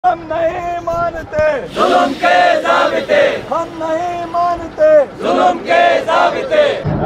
हम नहीं मानते जुल्म के ज़ाबिते, हम नहीं मानते जुल्म के ज़ाबिते।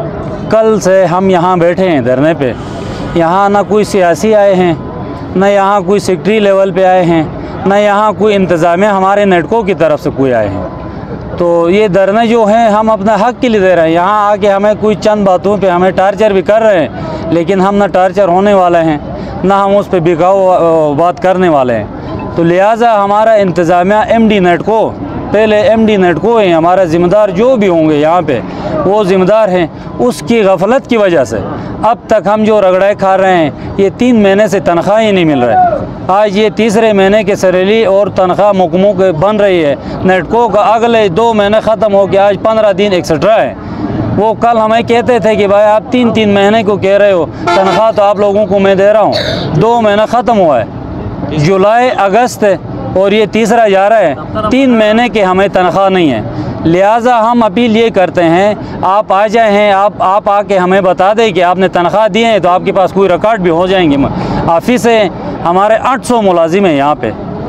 कल से हम यहाँ बैठे हैं धरने पे। यहाँ ना कोई सियासी आए हैं, न यहाँ कोई सेक्रेटरी लेवल पे आए हैं, न यहाँ कोई इंतज़ामिया हमारे नेटको की तरफ से कोई आए हैं। तो ये धरने जो हैं हम अपने हक़ के लिए दे रहे हैं। यहाँ आके हमें कोई चंद बातों पे हमें टार्चर भी कर रहे हैं, लेकिन हम ना टार्चर होने वाले हैं, ना हम उस पर बिकाऊ बात करने वाले हैं। तो लिहाजा हमारा इंतज़ामिया एमडी नेटको, पहले एमडी नेटको हैं हमारा ज़िम्मेदार, जो भी होंगे यहाँ पे वो ज़िम्मेदार हैं। उसकी गफलत की वजह से अब तक हम जो रगड़ाई खा रहे हैं, ये 3 महीने से तनख्वाह ही नहीं मिल रहा है। आज ये तीसरे महीने के सैलरी और तनख्वाह मुकम्मल के बन रही है। नेटको का अगले 2 महीने ख़त्म हो गया, आज 15 दिन एक्स्ट्रा है। वो कल हमें कहते थे कि भाई आप 3 महीने को कह रहे हो, तनख्वाह तो आप लोगों को मैं दे रहा हूँ। 2 महीना ख़त्म हुआ है, जुलाई अगस्त और ये तीसरा जा रहा है। 3 महीने के हमें तनख्वाह नहीं है। लिहाजा हम अपील ये करते हैं, आप आ जाए हैं, आप आके हमें बता दें कि आपने तनख्वाह दिए हैं, तो आपके पास कोई रिकॉर्ड भी हो जाएंगे। ऑफिस है हमारे 800 मुलाजिम हैं यहाँ पे।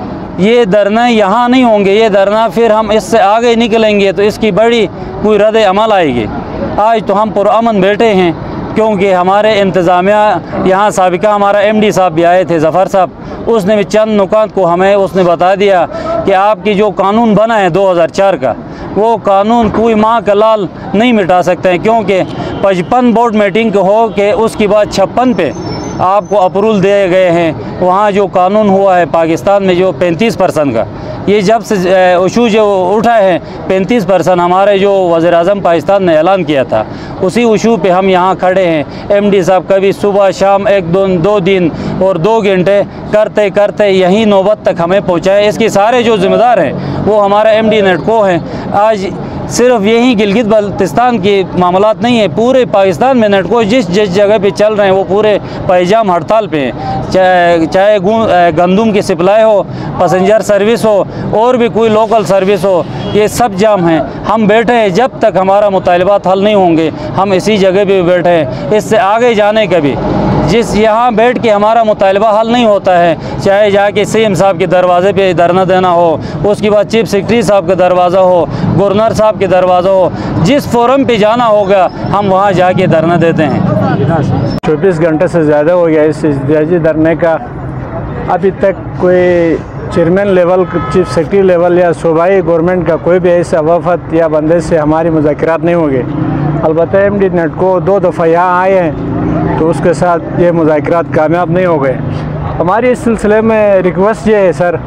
ये धरना यहाँ नहीं होंगे, ये धरना फिर हम इससे आगे निकलेंगे तो इसकी बड़ी कोई रद्द अमल आएगी। आज तो हम पुरअमन बैठे हैं, क्योंकि हमारे इंतज़ामिया यहाँ साबिका हमारा एमडी साहब भी आए थे, ज़फ़र साहब, उसने भी चंद नुकात को हमें उसने बता दिया कि आपकी जो कानून बना है 2004 का, वो कानून कोई माँ का लाल नहीं मिटा सकते हैं, क्योंकि 55 बोर्ड मीटिंग हो के उसके बाद 56 पे आपको अप्रूवल दिए गए हैं। वहाँ जो कानून हुआ है पाकिस्तान में जो 35% का, ये जब से इशू जो उठा है 35% हमारे जो वज़ीर-ए-आज़म पाकिस्तान ने ऐलान किया था, उसी इशू पे हम यहाँ खड़े हैं। एमडी साहब कभी सुबह शाम 1-2 दिन और 2 घंटे करते करते यही नौबत तक हमें पहुँचाए। इसके सारे जो ज़िम्मेदार हैं वो हमारा एमडी नेटको हैं। आज सिर्फ यही गिलगित बल्तिस्तान के मामलात नहीं है, पूरे पाकिस्तान में नेटको जिस जगह पे चल रहे हैं वो पूरे पैजाम हड़ताल पे हैं। चाहे गंदम की सप्लाई हो, पैसेंजर सर्विस हो, और भी कोई लोकल सर्विस हो, ये सब जाम हैं। हम बैठे हैं, जब तक हमारा मुतालबात हल नहीं होंगे हम इसी जगह पे बैठे हैं। इससे आगे जाने का भी जिस यहाँ बैठ के हमारा मुतालबा हल नहीं होता है, चाहे जाके सीएम साहब के दरवाज़े पे धरना देना हो, उसके बाद चीफ सेक्रेटरी साहब का दरवाज़ा हो, गवर्नर साहब के दरवाज़ा हो, जिस फोरम पे जाना होगा हम वहाँ जाके धरना देते हैं। 24 घंटे से ज़्यादा हो गया इस एहतजाजी धरने का। अभी तक कोई chairman level, chief secretary level या सूबाई गवर्नमेंट का कोई भी ऐसा वफद या बंदे से हमारी मुज़ाकरात नहीं हो गए। अलबत्ता एमडी नेटको 2 दफ़ा यहाँ आए हैं, तो उसके साथ ये मुज़ाकरात कामयाब नहीं हो गए। हमारी इस सिलसिले में रिक्वेस्ट ये है सर,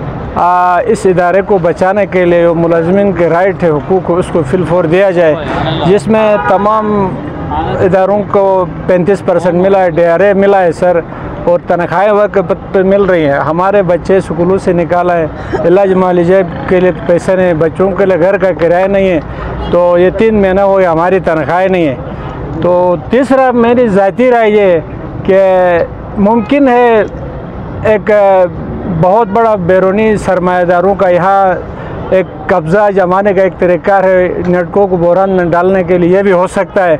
इस इदारे को बचाने के लिए मुलाजिमिन के राइट है, हुकूक, उसको फिलफोर दिया जाए, जिसमें तमाम इदारों को 35% मिला है, DRA मिला है सर, और तनख्वाहें वक्त पर मिल रही हैं। हमारे बच्चे स्कूलों से निकाला है, इलाज मुआलजे के लिए पैसे नहीं, बच्चों के लिए घर का किराया नहीं है, तो ये 3 महीना हो गया हमारी तनख्वाहें नहीं है। तो तीसरा मेरी ज़ाती राय ये है कि मुमकिन है एक बहुत बड़ा बैरूनी सरमायादारों का यहाँ एक कब्ज़ा जमाने का एक तरीका है, नेटको को बहरान में डालने के लिए भी हो सकता है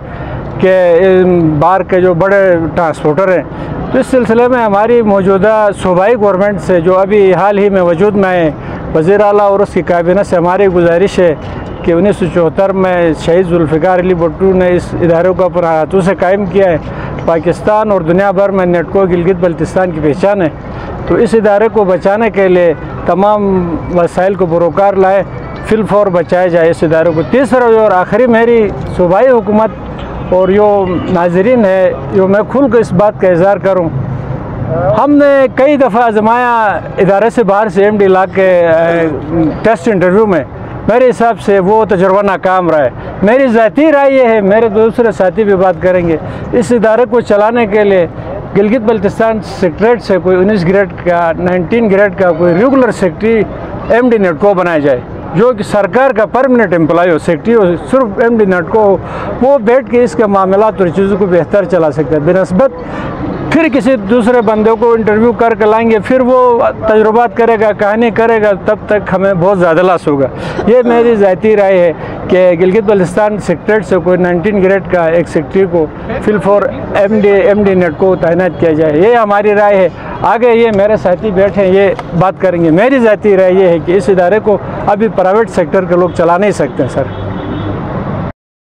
कि बाहर के जो बड़े ट्रांसपोर्टर हैं। तो इस सिलसिले में हमारी मौजूदा सूबाई गवर्नमेंट से जो अभी हाल ही में वजूद में आए वज़ीर आला और उसकी काबीना से हमारी गुजारिश है कि 1974 में शहीद जुल्फ़िकार अली भुट्टो ने इस इदारे को अपने हाथों से कायम किया है। पाकिस्तान और दुनिया भर में नेटको गिलगित बल्तिस्तान की पहचान है। तो इस इदारे को बचाने के लिए तमाम वसाइल को बरोकार लाए, फिलफौर बचाया जाए इस इदारे को। तीसरा और आखिरी मेरी सूबाई हुकूमत और जो नाज़रीन है, जो मैं खुल कर इस बात का इज़हार करूँ, हमने कई दफ़ा आजमाया इदारे से बाहर से एमडी ला के टेस्ट इंटरव्यू में, मेरे हिसाब से वो तजुर्बा नाकाम रहा है। मेरी ज़ाती राय ये है, मेरे दूसरे साथी भी बात करेंगे, इस इदारे को चलाने के लिए गिलगित बल्तिस्तान सेक्रेटरीट से कोई 19 ग्रेड का 19 ग्रेड का कोई रेगुलर सेक्रेटरी एमडी नेटको बनाया जाए, जो कि सरकार का परमानेंट एम्प्लॉय हो, सेक्रेटरी हो, सिर्फ एमडी नेटको हो, वो बैठ के इसके मामलात और चीज़ों को बेहतर चला सकता है। बिनस्बत फिर किसी दूसरे बंदे को इंटरव्यू करके लाएंगे, फिर वो तजुर्बात करेगा, कहानी करेगा, तब तक हमें बहुत ज़्यादा लॉस होगा। ये मेरी ज़ाती राय है कि गिलगित बल्तिस्तान सेक्रेटरीट से कोई 19 ग्रेड का एक सेक्रेटरी को फिल फॉर एमडी नेट को तैनात किया जाए। ये हमारी राय है। आगे ये मेरे साथी बैठे हैं, ये बात करेंगे। मेरी ज़ाती राय ये है कि इस इदारे को अभी प्राइवेट सेक्टर के लोग चला नहीं सकते सर।